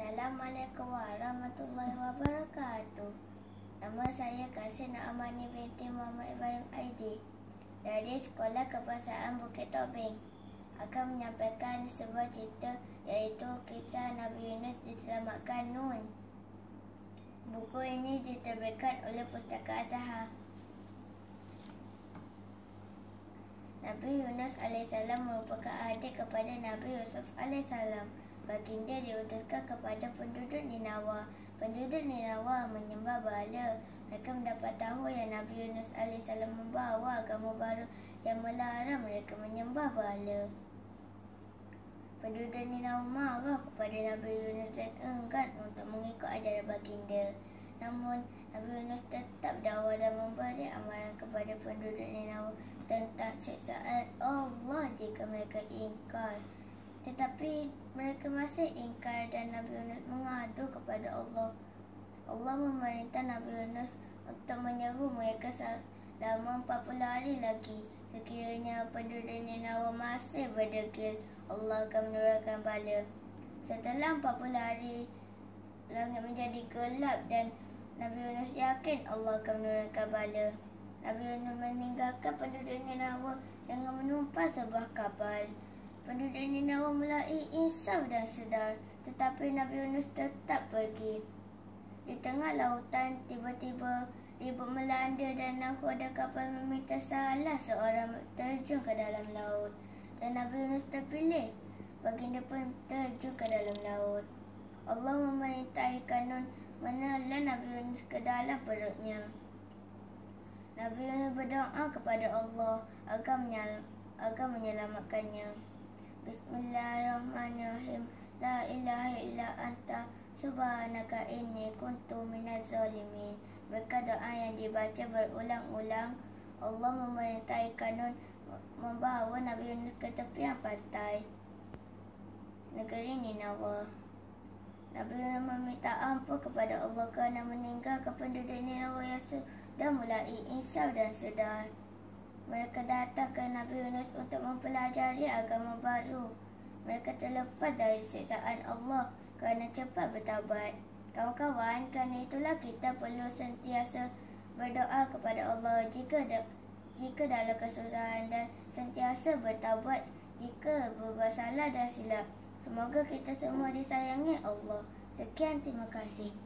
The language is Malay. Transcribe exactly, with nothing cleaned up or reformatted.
Assalamualaikum warahmatullahi wabarakatuh. Nama saya Kasih Amani binti Muhammad Ibrahim Aidi dari Sekolah Kebangsaan Bukit Tobing. Akan menyampaikan sebuah cerita iaitu kisah Nabi Yunus diselamatkan Nun. Buku ini diterbitkan oleh Pustaka Azhar. Nabi Yunus alaihissalam merupakan adik kepada Nabi Yusuf alaihissalam. Baginda diutuskan kepada penduduk Ninawa. Penduduk Ninawa menyembah berhala. Mereka mendapat tahu yang Nabi Yunus alaihissalam membawa agama baru yang melarang mereka menyembah berhala. Penduduk Ninawa marah kepada Nabi Yunus dan enggan untuk mengikut ajaran baginda. Namun, Nabi Yunus tetap dakwah dan memberi amaran kepada penduduk Ninawa tentang siksaan Allah jika mereka ingkar. Tetapi mereka masih ingkar dan Nabi Yunus mengadu kepada Allah. Allah memerintah Nabi Yunus untuk menyeru mereka selama empat puluh hari lagi. Sekiranya penduduk Ninawa masih berdegil, Allah akan menurunkan bala. Setelah empat puluh hari, langit menjadi gelap dan Nabi Yunus yakin Allah akan menurunkan bala. Nabi Yunus meninggalkan penduduk Ninawa dengan menumpah sebuah kapal. Penduduk Ninawa mulai insaf dan sedar, tetapi Nabi Yunus tetap pergi. Di tengah lautan, tiba-tiba ribut melanda dan nahkoda kapal meminta salah seorang terjun ke dalam laut. Dan Nabi Yunus terpilih. Baginda pun terjun ke dalam laut. Allah memerintah ikan Nun menelan Nabi Yunus ke dalam perutnya. Nabi Yunus berdoa kepada Allah agar, menyel agar menyelamatkannya. Bismillahirrahmanirrahim. La ilaha illa anta subhanaka inni kuntu minaz zalimin. Berkat doa yang dibaca berulang-ulang, Allah memerintah ikan Nun membawa Nabi Yunus ke tepian pantai negeri Ninawa. Nabi Yunus meminta ampun kepada Allah kerana meninggalkan penduduk Ninawa yang sudah mulai insaf dan sedar. Mereka datang ke Nabi Yunus untuk mempelajari agama baru. Mereka terlepas dari siksaan Allah kerana cepat bertaubat. Kawan-kawan, kerana itulah kita perlu sentiasa berdoa kepada Allah jika da, jika dalam kesusahan dan sentiasa bertaubat jika berbuat salah dan silap. Semoga kita semua disayangi Allah. Sekian, terima kasih.